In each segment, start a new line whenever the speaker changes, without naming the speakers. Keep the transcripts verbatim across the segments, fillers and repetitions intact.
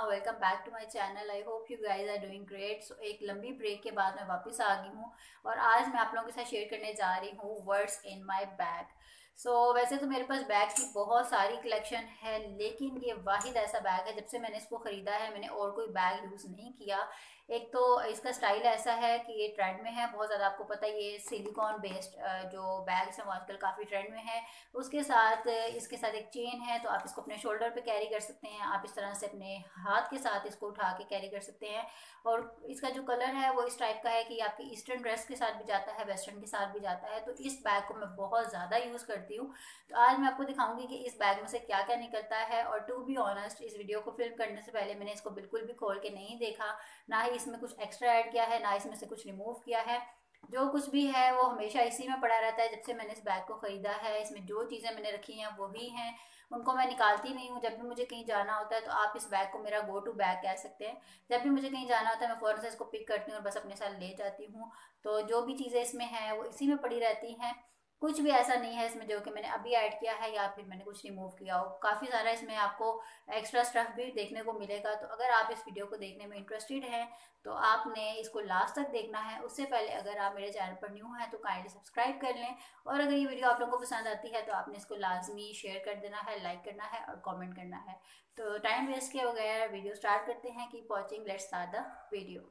Welcome back to my channel. I hope you guys are doing great. So एक लंबी break के बाद मैं वापस आ गई हूँ और आज मैं आप लोगों के साथ शेयर करने जा रही हूँ words in my bag. So वैसे तो मेरे पास बैग की बहुत सारी कलेक्शन है, लेकिन ये वाहिद ऐसा बैग है जब से मैंने इसको ख़रीदा है मैंने और कोई बैग यूज़ नहीं किया। एक तो इसका स्टाइल ऐसा है कि ये ट्रेंड में है बहुत ज़्यादा, आपको पता है ये सिलिकॉन बेस्ड जो बैग्स हैं वो आजकल काफ़ी ट्रेंड में है। उसके साथ इसके साथ एक चेन है, तो आप इसको अपने शोल्डर पे कैरी कर सकते हैं, आप इस तरह से अपने हाथ के साथ इसको उठा के कैरी कर सकते हैं। और इसका जो कलर है वो इस टाइप का है कि आपकी ईस्टर्न ड्रेस के साथ भी जाता है, वेस्टर्न के साथ भी जाता है। तो इस बैग को मैं बहुत ज़्यादा यूज़ करती हूँ। तो आज मैं आपको दिखाऊंगी कि इस बैग में से क्या क्या निकलता है। और टू बी ऑनेस्ट, इस वीडियो को फिल्म करने से पहले मैंने इसको बिल्कुल भी खोल के नहीं देखा, ना ही इसमें कुछ एक्स्ट्रा ऐड किया है, ना इसमें से कुछ रिमूव किया है। जो कुछ भी है वो हमेशा इसी में पड़ा रहता है जब से मैंने इस बैग को ख़रीदा है। इसमें जो चीज़ें मैंने रखी हैं वही हैं, उनको मैं निकालती नहीं हूँ। जब भी मुझे कहीं जाना होता है तो आप इस बैग को मेरा गो टू बैग कह सकते हैं। जब भी मुझे कहीं जाना होता है मैं फ़ौरन से इसको पिक करती हूँ और बस अपने साथ ले जाती हूँ। तो जो भी चीज़ें इसमें हैं वो इसी में पड़ी रहती हैं। कुछ भी ऐसा नहीं है इसमें जो कि मैंने अभी ऐड किया है या फिर मैंने कुछ रिमूव किया हो। काफ़ी सारा इसमें आपको एक्स्ट्रा स्टफ भी देखने को मिलेगा। तो अगर आप इस वीडियो को देखने में इंटरेस्टेड हैं तो आपने इसको लास्ट तक देखना है। उससे पहले अगर आप मेरे चैनल पर न्यू हैं तो काइंडली सब्सक्राइब कर लें, और अगर ये वीडियो आप लोगों को पसंद आती है तो आपने इसको लाजमी शेयर कर देना है, लाइक करना है और कमेंट करना है। तो टाइम वेस्ट किए बगैर वीडियो स्टार्ट करते हैं। Keep watching, let's start the video.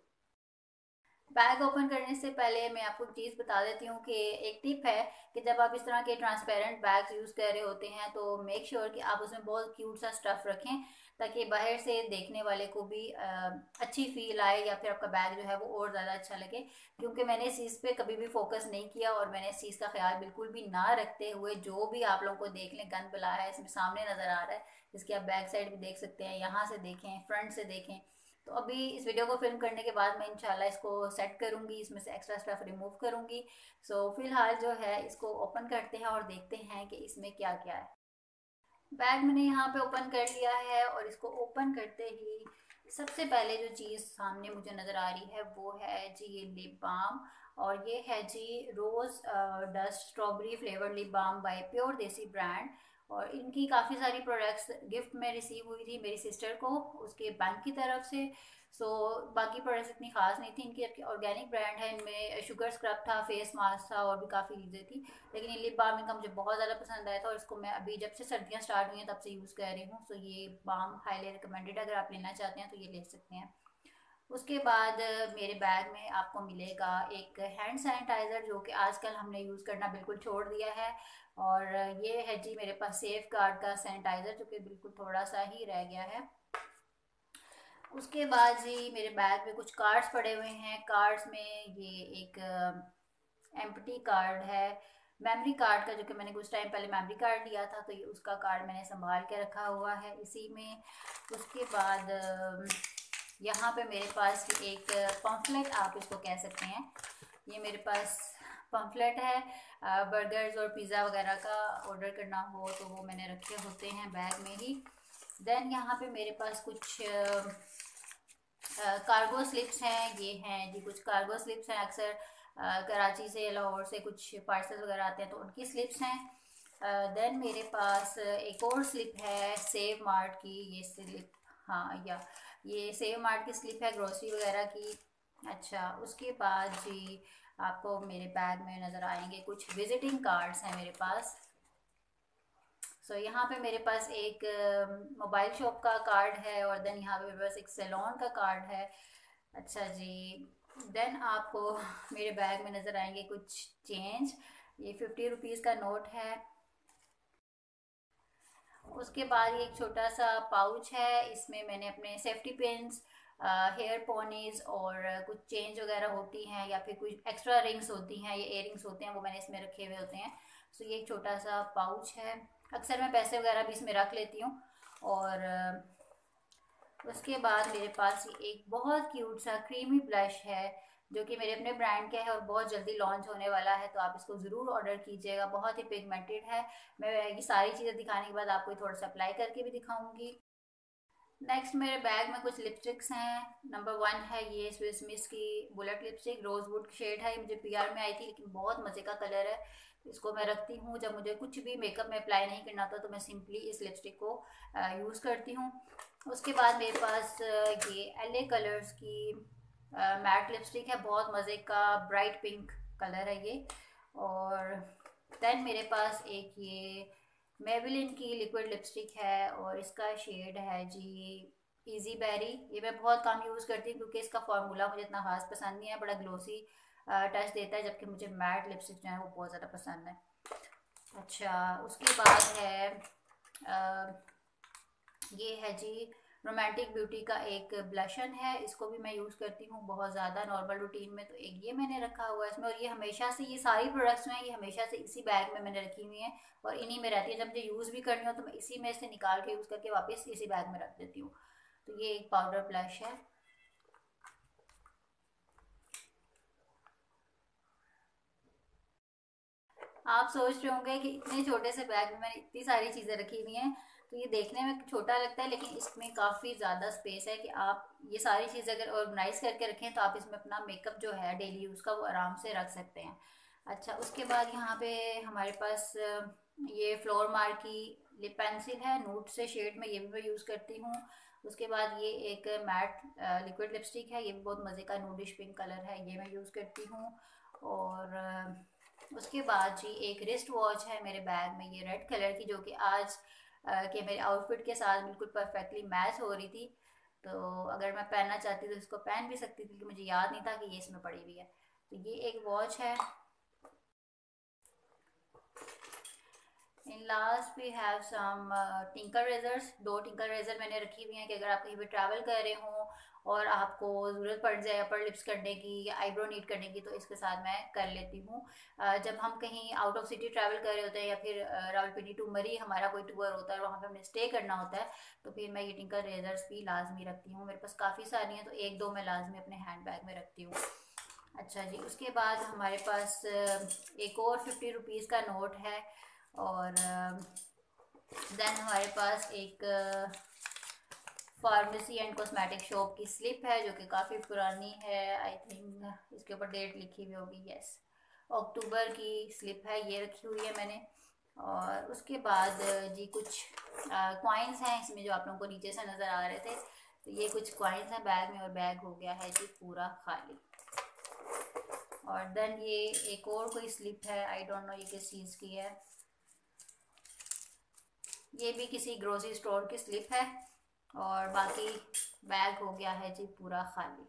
Bag open करने से पहले मैं आपको एक चीज़ बता देती हूँ कि एक टिप है कि जब आप इस तरह के ट्रांसपेरेंट बैग्स यूज़ कर रहे होते हैं तो मेक श्योर sure कि आप उसमें बहुत क्यूट सा स्टफ़ रखें, ताकि बाहर से देखने वाले को भी आ, अच्छी फील आए या फिर आपका बैग जो है वो और ज़्यादा अच्छा लगे। क्योंकि मैंने इस चीज़ पे कभी भी फोकस नहीं किया और मैंने इस चीज़ का ख्याल बिल्कुल भी ना रखते हुए जो भी आप लोगों को देख लें गंद बला है इसमें सामने नज़र आ रहा है, जिसकी आप बैक साइड भी देख सकते हैं, यहाँ से देखें, फ्रंट से देखें। तो अभी इस वीडियो को फिल्म करने के बाद मैं इंशाल्लाह इसको सेट करूंगी, इसमें से एक्स्ट्रा स्टफ रिमूव करूंगी। सो फिलहाल जो है इसको ओपन करते हैं और देखते हैं कि इसमें क्या क्या है। बैग मैंने यहाँ पे ओपन कर लिया है और इसको ओपन करते ही सबसे पहले जो चीज़ सामने मुझे नज़र आ रही है वो है जी ये लिप बाम। और ये है जी rose dust strawberry flavour lip balm by pure desi brand. और इनकी काफ़ी सारी प्रोडक्ट्स गिफ्ट में रिसीव हुई थी मेरी सिस्टर को उसके बैंक की तरफ से। सो बाकी प्रोडक्ट्स इतनी खास नहीं थी इनकी, जबकि ऑर्गेनिक ब्रांड है। इनमें शुगर स्क्रब था, फेस मास्क था और भी काफ़ी चीज़ें थी। लेकिन ये लिप बाम इनका मुझे बहुत ज़्यादा पसंद आया था और इसको मैं अभी जब से सर्दियाँ स्टार्ट हुई हैं तब से यूज़ कर रही हूँ। सो ये बाम हाईली रिकमेंडेड, अगर आप लेना चाहते हैं तो ये ले सकते हैं। उसके बाद मेरे बैग में आपको मिलेगा एक हैंड सैनिटाइज़र, जो कि आजकल हमने यूज़ करना बिल्कुल छोड़ दिया है। और ये है जी मेरे पास सेफ गार्ड का सैनिटाइज़र, जो कि बिल्कुल थोड़ा सा ही रह गया है। उसके बाद जी मेरे बैग में कुछ कार्ड्स पड़े हुए हैं। कार्ड्स में ये एक एम्प्टी कार्ड है मेमोरी कार्ड का, जो कि मैंने कुछ टाइम पहले मेमोरी कार्ड लिया था, तो ये उसका कार्ड मैंने संभाल के रखा हुआ है इसी में। उसके बाद यहाँ पे मेरे पास एक पम्फलेट, आप इसको कह सकते हैं, ये मेरे पास पम्फलेट है। बर्गर्स और पिज़्ज़ा वगैरह का ऑर्डर करना हो तो वो मैंने रखे होते हैं बैग में ही। देन यहाँ पे मेरे पास कुछ कार्गो स्लिप्स हैं, ये हैं जी कुछ कार्गो स्लिप्स हैं। अक्सर कराची से, लाहौर से कुछ पार्सल वगैरह आते हैं तो उनकी स्लिप्स हैं। देन मेरे पास एक और स्लिप है सेव मार्ट की, ये स्लिप, हाँ या ये सेव मार्ट की स्लिप है ग्रोसरी वगैरह की। अच्छा, उसके बाद जी आपको मेरे बैग में नज़र आएंगे कुछ विजिटिंग कार्ड्स हैं मेरे पास। सो so, यहाँ पे मेरे पास एक मोबाइल शॉप का कार्ड है और देन यहाँ पे मेरे पास एक सैलून का कार्ड है। अच्छा जी, देन आपको मेरे बैग में नज़र आएंगे कुछ चेंज, ये फिफ्टी रुपीज़ का नोट है। उसके बाद ये एक छोटा सा पाउच है, इसमें मैंने अपने सेफ्टी पिन्स, हेयर पोनीज और कुछ चेंज वगैरह होती हैं या फिर कुछ एक्स्ट्रा रिंग्स होती हैं, ये इयर रिंग्स होते हैं, वो मैंने इसमें रखे हुए होते हैं। सो ये एक छोटा सा पाउच है। अक्सर मैं पैसे वगैरह भी इसमें रख लेती हूँ। और उसके बाद मेरे पास ये एक बहुत क्यूट सा क्रीमी ब्लश है, जो कि मेरे अपने ब्रांड का है और बहुत जल्दी लॉन्च होने वाला है, तो आप इसको ज़रूर ऑर्डर कीजिएगा। बहुत ही पिगमेंटेड है। मैं ये सारी चीज़ें दिखाने के बाद आपको थोड़ा सा अप्लाई करके भी दिखाऊंगी। नेक्स्ट मेरे बैग में कुछ लिपस्टिक्स हैं। नंबर वन है ये स्विस मिस की बुलेट लिपस्टिक, रोजवुड शेड है। ये मुझे पीआर में आई थी, लेकिन बहुत मज़े का कलर है। इसको मैं रखती हूँ जब मुझे कुछ भी मेकअप में अप्लाई नहीं करना होता, तो मैं सिंपली इस लिपस्टिक को यूज़ करती हूँ। उसके बाद मेरे पास अ, ये एल ए कलर्स की मैट लिपस्टिक है, बहुत मज़े का ब्राइट पिंक कलर है ये। और देन मेरे पास एक ये मेबेलिन की लिक्विड लिपस्टिक है, और इसका शेड है जी इजी बेरी। ये मैं बहुत कम यूज़ करती हूँ क्योंकि इसका फार्मूला मुझे इतना खास पसंद नहीं है, बड़ा ग्लोसी टच देता है, जबकि मुझे मैट लिपस्टिक जो है वो बहुत ज़्यादा पसंद है। अच्छा, उसके बाद है अ, ये है जी रोमांटिक ब्यूटी का एक ब्लशन है। इसको भी मैं यूज़ करती हूँ बहुत ज़्यादा नॉर्मल रूटीन में, तो एक ये मैंने रखा हुआ है इसमें। और ये हमेशा से, ये सारी प्रोडक्ट्स हैं, ये हमेशा से इसी बैग में मैंने रखी हुई हैं और इन्हीं में रहती है। जब मुझे यूज़ भी करनी हो तो मैं इसी में से निकाल के यूज़ करके वापस इसी बैग में रख देती हूँ। तो ये एक पाउडर ब्लश है। आप सोच रहे होंगे कि इतने छोटे से बैग में मैंने इतनी सारी चीज़ें रखी हुई हैं, तो ये देखने में छोटा लगता है, लेकिन इसमें काफ़ी ज़्यादा स्पेस है कि आप ये सारी चीज़ें अगर ऑर्गेनाइज करके रखें तो आप इसमें अपना मेकअप जो है डेली यूज़ का, वो आराम से रख सकते हैं। अच्छा, उसके बाद यहाँ पे हमारे पास अ, ये फ्लोर मार की लिप पेंसिल है नूड से शेड में, ये भी मैं यूज़ करती हूँ। उसके बाद ये एक मैट लिक्विड लिपस्टिक है, ये भी बहुत मज़े का नूडिश पिंक कलर है, ये मैं यूज़ करती हूँ। और अ, उसके बाद जी एक रिस्ट वॉच है मेरे बैग में, ये रेड कलर की, जो कि आज अ, के मेरे आउटफिट के साथ बिल्कुल परफेक्टली मैच हो रही थी। तो अगर मैं पहनना चाहती तो इसको पहन भी सकती थी, क्योंकि मुझे याद नहीं था कि ये इसमें पड़ी हुई है। तो ये एक वॉच है। In last we have some tinker razors. दो टिंकर रेजर मैंने रखी हुई हैं कि अगर आप कहीं पे ट्रैवल कर रहे हो और आपको ज़रूरत पड़ जाए अपर लिप्स करने की या आईब्रो नीट करने की, तो इसके साथ मैं कर लेती हूँ। अ, जब हम कहीं आउट ऑफ सिटी ट्रैवल कर रहे होते हैं, या फिर अ, रावलपिंडी टू मरी हमारा कोई टूर होता है और वहाँ पे हमें स्टे करना होता है, तो फिर मैं ये टिंकर रेजर्स भी लाजमी रखती हूँ। मेरे पास काफ़ी सारी हैं, तो एक दो मैं लाजमी अपने हैंड बैग में रखती हूँ। अच्छा जी, उसके बाद हमारे पास अ, एक और फिफ्टी रुपीज़ का नोट है। और देन हमारे पास एक फार्मेसी एंड कॉस्मेटिक शॉप की स्लिप है, जो कि काफ़ी पुरानी है। आई थिंक इसके ऊपर डेट लिखी हुई होगी, यस, अक्टूबर की स्लिप है, ये रखी हुई है मैंने। और उसके बाद अ, जी कुछ कॉइन्स हैं इसमें, जो आप लोगों को नीचे से नज़र आ रहे थे। तो ये कुछ कॉइन्स हैं बैग में, और बैग हो गया है जी पूरा खाली। और देन ये एक और कोई स्लिप है, आई डोंट नो ये किस चीज़ की है। ये भी किसी ग्रोसरी स्टोर की स्लिप है। और बाकी बैग हो गया है जी पूरा खाली।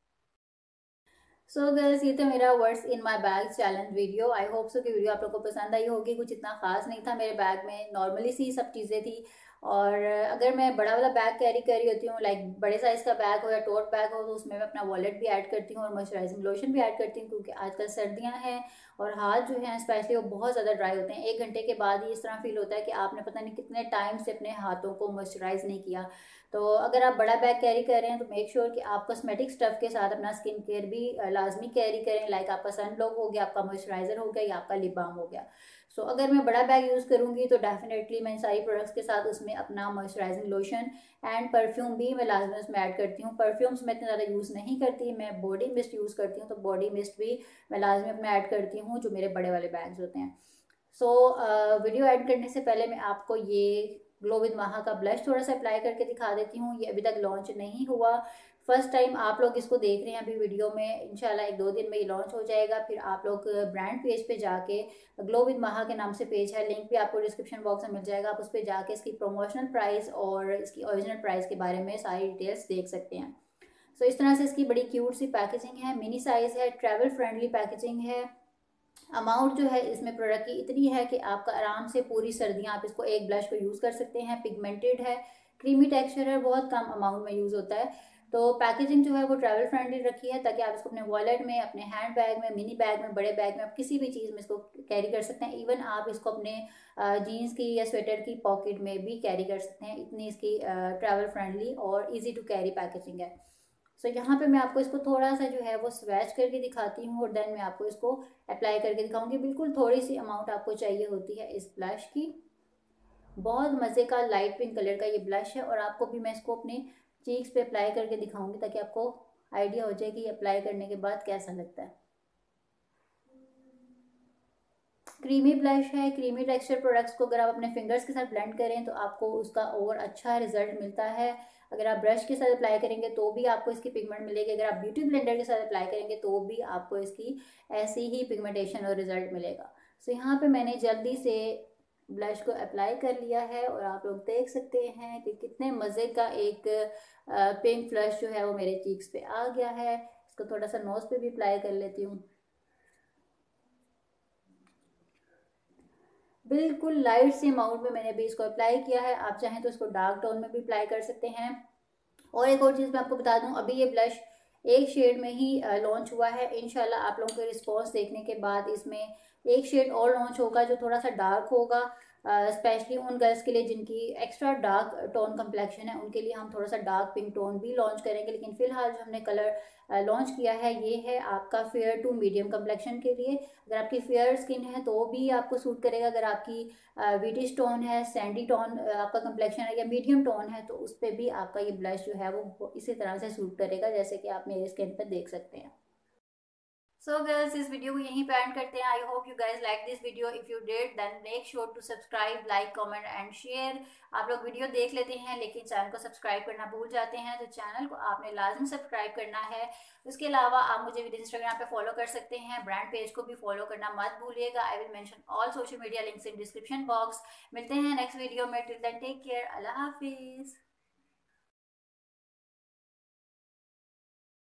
सो गर्ल्स, ये तो मेरा words in my bag challenge video. I hope so कि वीडियो आप लोगों को पसंद आई होगी। कुछ इतना खास नहीं था मेरे बैग में, नॉर्मली सी सब चीज़ें थी। और अगर मैं बड़ा वाला बैग कैरी कर रही होती हूँ, लाइक बड़े साइज़ का बैग हो या टोट बैग हो, तो उसमें मैं अपना वॉलेट भी ऐड करती हूँ और मॉइस्चराइजिंग लोशन भी ऐड करती हूँ, क्योंकि आजकल सर्दियाँ हैं और हाथ जो हैं स्पेशली वो बहुत ज़्यादा ड्राई होते हैं। एक घंटे के बाद ही इस तरह फील होता है कि आपने पता नहीं कितने टाइम से अपने हाथों को मॉइस्चराइज नहीं किया। तो अगर आप बड़ा बैग कैरी कर रहे हैं, तो मेक श्योर sure कि आप कॉस्मेटिक स्टफ के साथ अपना स्किन केयर भी लाजमी कैरी करें। लाइक आपका सन ब्लॉक हो गया, आपका मॉइस्चराइजर हो गया, या आपका लिप बाम हो गया। सो so, अगर मैं बड़ा बैग यूज़ करूँगी तो डेफिनेटली मैं सारी प्रोडक्ट्स के साथ उसमें अपना मॉइस्चराइजिंग लोशन एंड परफ्यूम भी मैं लाजमी उसमें ऐड करती हूँ। परफ्यूम्स मैं इतना ज़्यादा यूज़ नहीं करती, मैं बॉडी मिस्ट यूज़ करती हूँ, तो बॉडी मिस्ट भी मैं लाजमी अपना ऐड करती हूँ, जो मेरे बड़े वाले बैग्स होते हैं। So so, video uh, add करने से पहले मैं आपको ये ग्लो विद माहा का ब्लश थोड़ा सा अप्लाई करके दिखा देती हूँ। ये अभी तक लॉन्च नहीं हुआ, फर्स्ट टाइम आप लोग इसको देख रहे हैं अभी वीडियो में। इंशाल्लाह एक दो दिन में ये लॉन्च हो जाएगा। फिर आप लोग ब्रांड पेज पे जाके, ग्लो विद माहा के नाम से पेज है, लिंक भी आपको डिस्क्रिप्शन बॉक्स में मिल जाएगा, आप उस पर जाके इसकी प्रमोशनल प्राइस और इसकी ओरिजिनल प्राइस के बारे में सारी डिटेल्स देख सकते हैं। सो so, इस तरह से इसकी बड़ी क्यूट सी पैकेजिंग है, मिनी साइज़ है, ट्रैवल फ्रेंडली पैकेजिंग है। अमाउंट जो है इसमें प्रोडक्ट की इतनी है कि आपका आराम से पूरी सर्दियाँ आप इसको एक ब्लश को यूज़ कर सकते हैं। पिगमेंटेड है, क्रीमी टेक्सचर है, बहुत कम अमाउंट में यूज़ होता है। तो पैकेजिंग जो है वो ट्रैवल फ्रेंडली रखी है, ताकि आप इसको अपने वॉलेट में, अपने हैंड बैग में, मिनी बैग में, बड़े बैग में, आप किसी भी चीज़ में इसको कैरी कर सकते हैं। इवन आप इसको अपने जीन्स की या स्वेटर की पॉकेट में भी कैरी कर सकते हैं। इतनी इसकी ट्रैवल फ्रेंडली और ईजी टू कैरी पैकेजिंग है। सो so, यहाँ पे मैं आपको इसको थोड़ा सा जो है वो स्वैच करके दिखाती हूँ, और देन मैं आपको इसको अप्लाई करके दिखाऊंगी। बिल्कुल थोड़ी सी अमाउंट आपको चाहिए होती है इस ब्लश की। बहुत मज़े का लाइट पिंक कलर का ये ब्लश है, और आपको भी मैं इसको अपने चीक्स पे अप्लाई करके दिखाऊंगी ताकि आपको आइडिया हो जाए कि ये अप्लाई करने के बाद कैसा लगता है। क्रीमी ब्लश है। क्रीमी टेक्सचर प्रोडक्ट्स को अगर आप अपने फिंगर्स के साथ ब्लेंड करें तो आपको उसका और अच्छा रिजल्ट मिलता है। अगर आप ब्रश के साथ अप्लाई करेंगे तो भी आपको इसकी पिगमेंट मिलेगी, अगर आप ब्यूटी ब्लेंडर के साथ अप्लाई करेंगे तो भी आपको इसकी ऐसी ही पिगमेंटेशन और रिजल्ट मिलेगा। सो so, यहाँ पे मैंने जल्दी से ब्लश को अप्लाई कर लिया है, और आप लोग देख सकते हैं कि कितने मज़े का एक पिंक फ्लश जो है वो मेरे चीक्स पे आ गया है। इसको थोड़ा सा नोज पे भी अप्लाई कर लेती हूँ। बिल्कुल लाइट से अमाउंट में मैंने भी इसको अप्लाई किया है। आप चाहें तो इसको डार्क टोन में भी अप्लाई कर सकते हैं। और एक और चीज़ मैं आपको बता दूं, अभी ये ब्लश एक शेड में ही लॉन्च हुआ है। इंशाल्लाह आप लोगों के रिस्पॉन्स देखने के बाद इसमें एक शेड और लॉन्च होगा जो थोड़ा सा डार्क होगा, स्पेशली उन गर्ल्स के लिए जिनकी एक्स्ट्रा डार्क टोन कम्प्लेक्शन है, उनके लिए हम थोड़ा सा डार्क पिंक टोन भी लॉन्च करेंगे। लेकिन फिलहाल जो हमने कलर लॉन्च किया है ये है आपका फेयर टू मीडियम कम्प्लेक्शन के लिए। अगर आपकी फेयर स्किन है तो भी आपको सूट करेगा, अगर आपकी विटिश टोन है, सैंडी टोन आपका कम्प्लेक्शन है, या मीडियम टोन है, तो उस पर भी आपका ये ब्लश जो है वो इसी तरह से सूट करेगा जैसे कि आप मेरे स्किन पर देख सकते हैं। सो so गर्ल्स, इस वीडियो को यहीं पे एंड करते हैं। I hope you guys like this video. If you did then make sure to subscribe, like, comment and share. आप लोग वीडियो देख लेते हैं लेकिन चैनल को सब्सक्राइब करना भूल जाते हैं, तो चैनल को आपने लाजमी सब्सक्राइब करना है। उसके अलावा आप मुझे विद इंस्टाग्राम पे फॉलो कर सकते हैं, ब्रांड पेज को भी फॉलो करना मत भूलिएगा। I will mention all social media links in description box. मिलते हैं नेक्स्ट वीडियो में। टिल देन टेक केयर, अल्लाह हाफिज।